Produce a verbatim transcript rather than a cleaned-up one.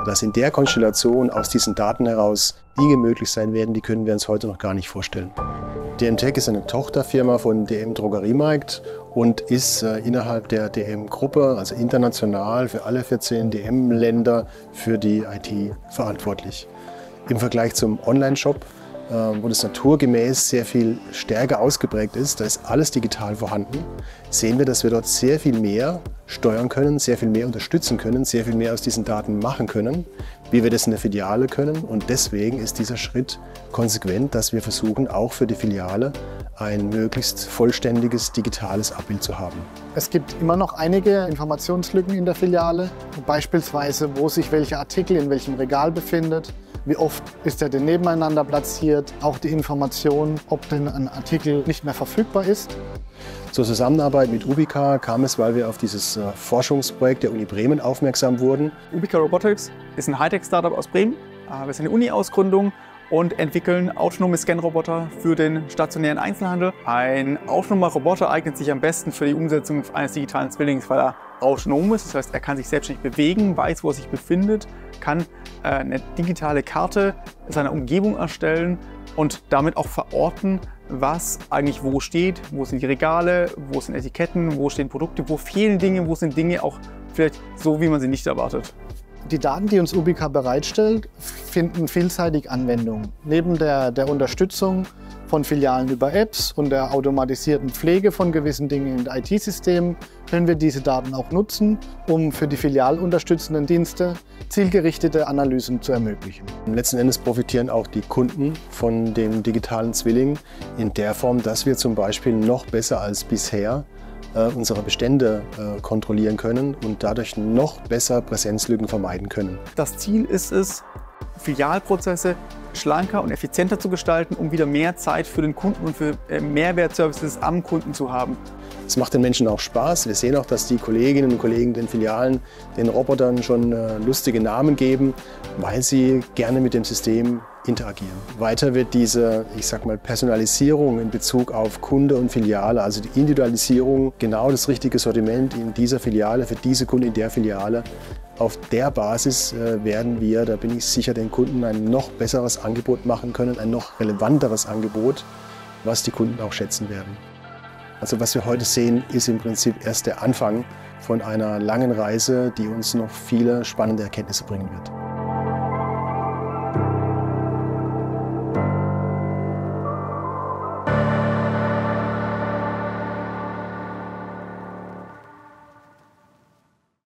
Dass in der Konstellation aus diesen Daten heraus Dinge möglich sein werden, die können wir uns heute noch gar nicht vorstellen. D M Tech ist eine Tochterfirma von D M Drogeriemarkt und ist äh, innerhalb der D M-Gruppe, also international für alle vierzehn D M-Länder, für die I T verantwortlich. Im Vergleich zum Online-Shop, äh, wo das naturgemäß sehr viel stärker ausgeprägt ist, da ist alles digital vorhanden, sehen wir, dass wir dort sehr viel mehr steuern können, sehr viel mehr unterstützen können, sehr viel mehr aus diesen Daten machen können, wie wir das in der Filiale können. Und deswegen ist dieser Schritt konsequent, dass wir versuchen, auch für die Filiale ein möglichst vollständiges digitales Abbild zu haben. Es gibt immer noch einige Informationslücken in der Filiale, beispielsweise wo sich welcher Artikel in welchem Regal befindet, wie oft ist er denn nebeneinander platziert, auch die Information, ob denn ein Artikel nicht mehr verfügbar ist. Zur Zusammenarbeit mit Ubica kam es, weil wir auf dieses Forschungsprojekt der Uni Bremen aufmerksam wurden. Ubica Robotics ist ein Hightech-Startup aus Bremen. Wir sind eine Uni-Ausgründung und entwickeln autonome Scanroboter für den stationären Einzelhandel. Ein autonomer Roboter eignet sich am besten für die Umsetzung eines digitalen Zwillings, weil er autonom ist. Das heißt, er kann sich selbstständig bewegen, weiß, wo er sich befindet, kann eine digitale Karte seiner Umgebung erstellen und damit auch verorten, was eigentlich wo steht, wo sind die Regale, wo sind Etiketten, wo stehen Produkte, wo fehlen Dinge, wo sind Dinge auch vielleicht so, wie man sie nicht erwartet. Die Daten, die uns Ubica bereitstellt, finden vielseitig Anwendung. Neben der, der Unterstützung von Filialen über Apps und der automatisierten Pflege von gewissen Dingen in I T-Systemen können wir diese Daten auch nutzen, um für die filialunterstützenden Dienste zielgerichtete Analysen zu ermöglichen. Letzten Endes profitieren auch die Kunden von dem digitalen Zwilling in der Form, dass wir zum Beispiel noch besser als bisher unsere Bestände äh, kontrollieren können und dadurch noch besser Präsenzlücken vermeiden können. Das Ziel ist es, Filialprozesse schlanker und effizienter zu gestalten, um wieder mehr Zeit für den Kunden und für äh, Mehrwertservices am Kunden zu haben. Es macht den Menschen auch Spaß. Wir sehen auch, dass die Kolleginnen und Kollegen den Filialen den Robotern schon äh, lustige Namen geben, weil sie gerne mit dem System interagieren. Weiter wird diese, ich sag mal, Personalisierung in Bezug auf Kunde und Filiale, also die Individualisierung, genau das richtige Sortiment in dieser Filiale, für diese Kunden in der Filiale. Auf der Basis äh, werden wir, da bin ich sicher, den Kunden ein noch besseres Angebot machen können, ein noch relevanteres Angebot, was die Kunden auch schätzen werden. Also was wir heute sehen, ist im Prinzip erst der Anfang von einer langen Reise, die uns noch viele spannende Erkenntnisse bringen wird.